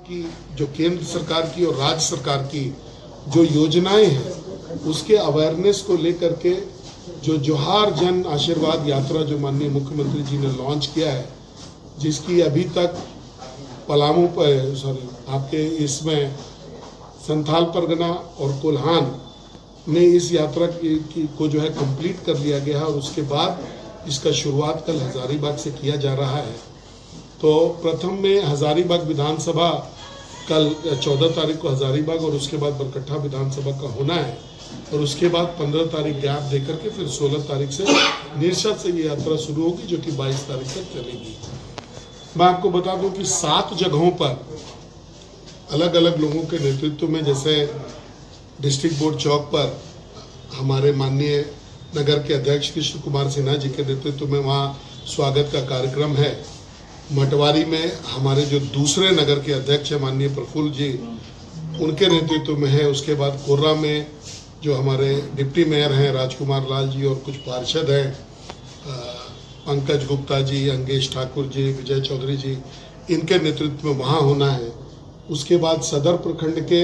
की जो केंद्र सरकार की और राज्य सरकार की जो योजनाएं हैं उसके अवेयरनेस को लेकर के जो जोहार जन आशीर्वाद यात्रा जो माननीय मुख्यमंत्री जी ने लॉन्च किया है, जिसकी अभी तक पलामू पर आपके इसमें संथाल परगना और कोल्हान में इस यात्रा को जो है कंप्लीट कर लिया गया है और उसके बाद इसका शुरुआत कल हजारीबाग से किया जा रहा है। तो प्रथम में हजारीबाग विधानसभा कल 14 तारीख को हजारीबाग और उसके बाद बरकट्ठा विधानसभा का होना है और उसके बाद 15 तारीख गैप देकर के फिर 16 तारीख से निरशत से ये यात्रा शुरू होगी जो कि 22 तारीख तक चलेगी। मैं आपको बता दूं कि 7 जगहों पर अलग अलग लोगों के नेतृत्व में, जैसे डिस्ट्रिक्ट बोर्ड चौक पर हमारे माननीय नगर के अध्यक्ष कृष्ण कुमार सिन्हा जी के नेतृत्व में वहाँ स्वागत का कार्यक्रम है। मटवारी में हमारे जो दूसरे नगर के अध्यक्ष हैं माननीय प्रफुल्ल जी, उनके नेतृत्व में है। उसके बाद कोर्रा में जो हमारे डिप्टी मेयर हैं राजकुमार लाल जी और कुछ पार्षद हैं, पंकज गुप्ता जी, अंगेश ठाकुर जी, विजय चौधरी जी, इनके नेतृत्व में वहाँ होना है। उसके बाद सदर प्रखंड के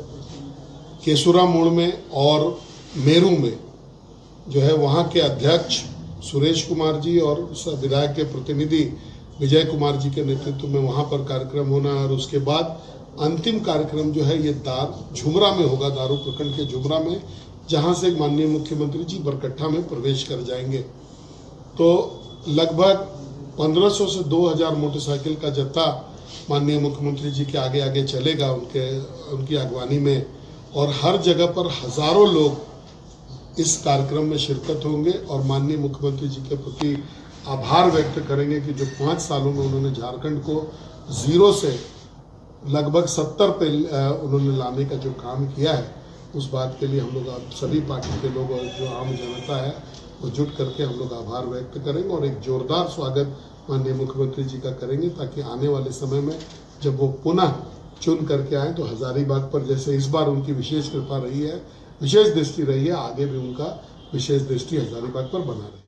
केसुरा मोड़ में और मेरू में जो है वहाँ के अध्यक्ष सुरेश कुमार जी और विधायक के प्रतिनिधि विजय कुमार जी के नेतृत्व में वहाँ पर कार्यक्रम होना है। और उसके बाद अंतिम कार्यक्रम जो है ये झुमरा में होगा, दारू प्रखंड के झुमरा में, जहाँ से माननीय मुख्यमंत्री जी बरकट्ठा में प्रवेश कर जाएंगे। तो लगभग 1500 से 2000 मोटरसाइकिल का जत्था माननीय मुख्यमंत्री जी के आगे आगे चलेगा उनकी अगवानी में, और हर जगह पर हजारों लोग इस कार्यक्रम में शिरकत होंगे और माननीय मुख्यमंत्री जी के प्रति आभार व्यक्त करेंगे कि जो 5 सालों में उन्होंने झारखंड को जीरो से लगभग 70 पे उन्होंने लाने का जो काम किया है, उस बात के लिए हम लोग सभी पार्टी के लोग और जो आम जनता है वो जुट करके हम लोग आभार व्यक्त करेंगे और एक जोरदार स्वागत माननीय मुख्यमंत्री जी का करेंगे, ताकि आने वाले समय में जब वो पुनः चुन करके आए तो हजारीबाग पर जैसे इस बार उनकी विशेष कृपा रही है, विशेष दृष्टि रही है, आगे भी उनका विशेष दृष्टि हजारीबाग पर बना रहे।